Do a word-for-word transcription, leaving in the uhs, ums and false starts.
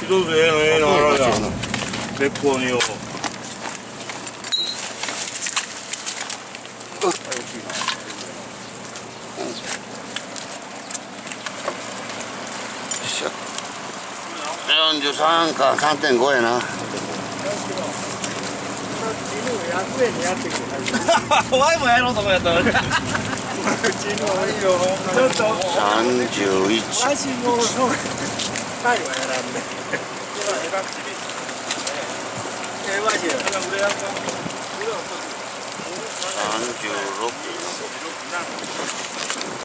一つええのええのあるやん。別個によ。 よんじゅうさんかさんてんごやな。 ワイもやろうと思ったのに。さんじゅういち。 わしもそう。タイはやらんね。えわし。 さんじゅうろく。